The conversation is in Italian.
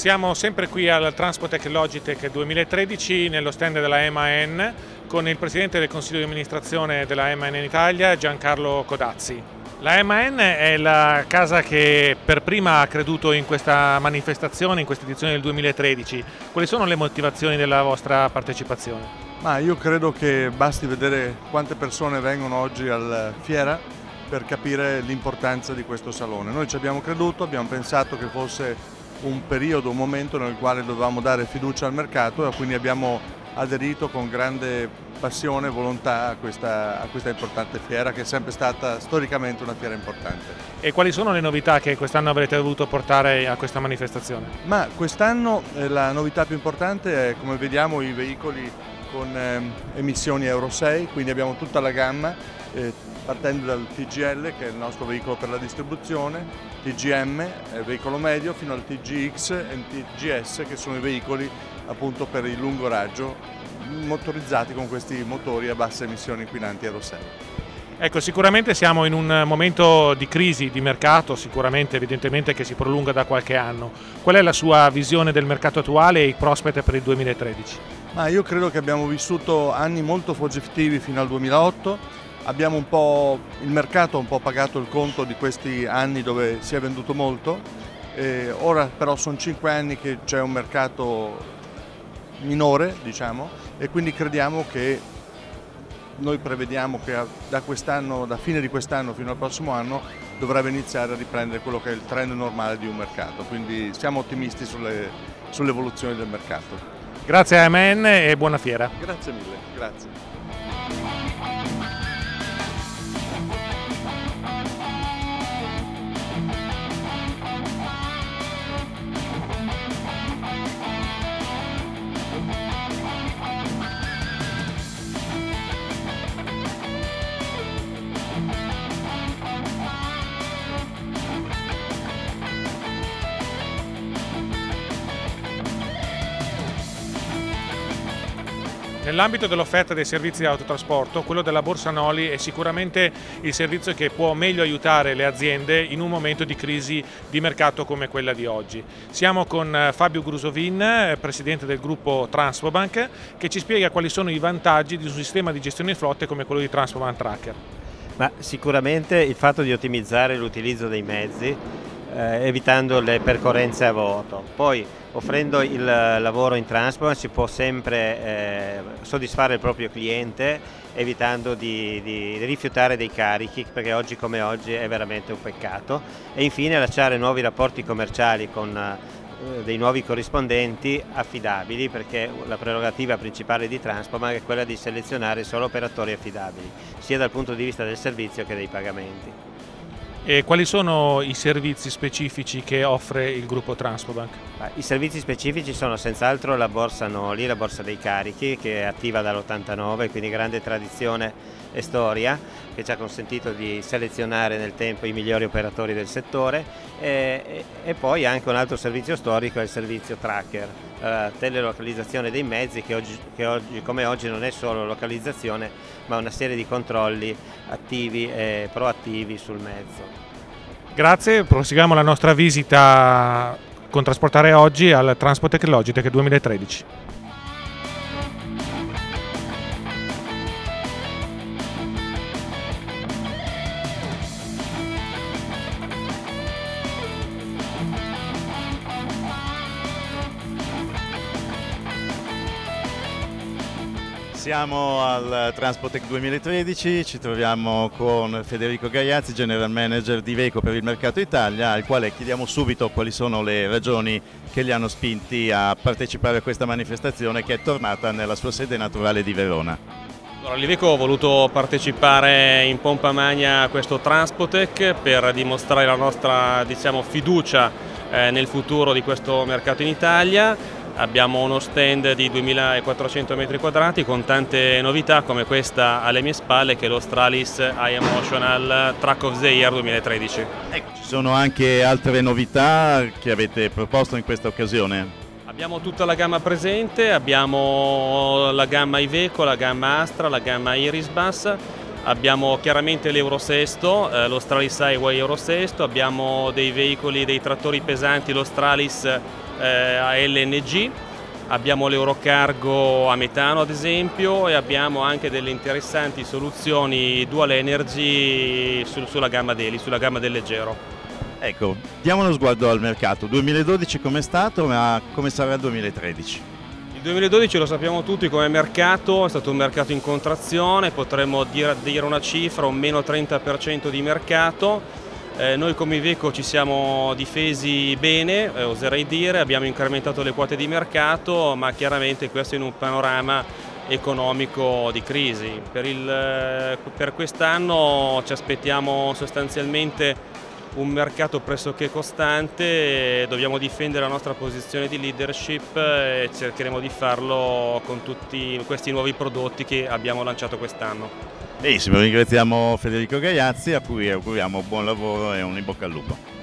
Siamo sempre qui al Transpotec Logitech 2013 nello stand della MAN con il Presidente del Consiglio di amministrazione della MAN in Italia, Giancarlo Codazzi. La MAN è la casa che per prima ha creduto in questa manifestazione, in questa edizione del 2013. Quali sono le motivazioni della vostra partecipazione? Ma io credo che basti vedere quante persone vengono oggi alla fiera per capire l'importanza di questo salone. Noi ci abbiamo creduto, abbiamo pensato che fosse un periodo, un momento nel quale dovevamo dare fiducia al mercato e quindi abbiamo aderito con grande passione e volontà a questa importante fiera che è sempre stata storicamente una fiera importante. E quali sono le novità che quest'anno avrete voluto portare a questa manifestazione? Ma quest'anno la novità più importante è, come vediamo, i veicoli con emissioni Euro 6, quindi abbiamo tutta la gamma, partendo dal TGL che è il nostro veicolo per la distribuzione, TGM il veicolo medio, fino al TGX e TGS che sono i veicoli appunto per il lungo raggio, motorizzati con questi motori a basse emissioni inquinanti Euro 6. Ecco, sicuramente siamo in un momento di crisi di mercato, sicuramente evidentemente che si prolunga da qualche anno. Qual è la sua visione del mercato attuale e i prospect per il 2013? Ma io credo che abbiamo vissuto anni molto positivi fino al 2008. Abbiamo il mercato ha un po' pagato il conto di questi anni dove si è venduto molto, ora però sono 5 anni che c'è un mercato minore, diciamo, e quindi crediamo che noi prevediamo che da fine di quest'anno fino al prossimo anno dovrebbe iniziare a riprendere quello che è il trend normale di un mercato, quindi siamo ottimisti sull'evoluzione del mercato. Grazie a MAN e buona fiera. Grazie mille, grazie. Nell'ambito dell'offerta dei servizi di autotrasporto, quello della Borsa Noli è sicuramente il servizio che può meglio aiutare le aziende in un momento di crisi di mercato come quella di oggi. Siamo con Fabio Grusovin, presidente del gruppo Transpobank, che ci spiega quali sono i vantaggi di un sistema di gestione flotte come quello di Transpobank Tracker. Ma sicuramente il fatto di ottimizzare l'utilizzo dei mezzi, evitando le percorrenze a vuoto. Poi, offrendo il lavoro in Transpobank si può sempre soddisfare il proprio cliente, evitando di rifiutare dei carichi, perché oggi come oggi è veramente un peccato. E infine lasciare nuovi rapporti commerciali con dei nuovi corrispondenti affidabili, perché la prerogativa principale di Transpobank è quella di selezionare solo operatori affidabili, sia dal punto di vista del servizio che dei pagamenti. E quali sono i servizi specifici che offre il gruppo Transpobank? I servizi specifici sono senz'altro la borsa Noli, la borsa dei carichi, che è attiva dall'89, quindi grande tradizione e storia, che ci ha consentito di selezionare nel tempo i migliori operatori del settore, e poi anche un altro servizio storico è il servizio Tracker, la telelocalizzazione dei mezzi, che oggi come oggi non è solo localizzazione ma una serie di controlli attivi e proattivi sul mezzo. Grazie, proseguiamo la nostra visita con Trasportare Oggi al Transpotec Logitech 2013. Siamo al Transpotec 2013, ci troviamo con Federico Gaiazzi, General Manager di Iveco per il mercato Italia, al quale chiediamo subito quali sono le ragioni che li hanno spinti a partecipare a questa manifestazione che è tornata nella sua sede naturale di Verona. Allora, l'Iveco ha voluto partecipare in pompa magna a questo Transpotec per dimostrare la nostra, fiducia nel futuro di questo mercato in Italia. Abbiamo uno stand di 2400 metri quadrati con tante novità come questa alle mie spalle, che è lo Stralis iEmotional Truck of the Year 2013. Ecco, ci sono anche altre novità che avete proposto in questa occasione? Abbiamo tutta la gamma presente, abbiamo la gamma Iveco, la gamma Astra, la gamma Irisbus, abbiamo chiaramente l'Euro 6, lo Stralis Highway Euro 6, abbiamo dei veicoli, dei trattori pesanti, lo Stralis a LNG, abbiamo l'Eurocargo a metano ad esempio, e abbiamo anche delle interessanti soluzioni dual energy sulla gamma Daily, sulla gamma del leggero. Ecco, diamo uno sguardo al mercato. 2012 com'è stato, ma come sarà il 2013? Il 2012 lo sappiamo tutti come mercato, è stato un mercato in contrazione, potremmo dire una cifra, un meno 30% di mercato. Noi come Iveco ci siamo difesi bene, oserei dire, abbiamo incrementato le quote di mercato, ma chiaramente questo in un panorama economico di crisi. Per quest'anno ci aspettiamo sostanzialmente un mercato pressoché costante, dobbiamo difendere la nostra posizione di leadership e cercheremo di farlo con tutti questi nuovi prodotti che abbiamo lanciato quest'anno. Benissimo, ringraziamo Federico Gaiazzi, a cui auguriamo buon lavoro e un in bocca al lupo.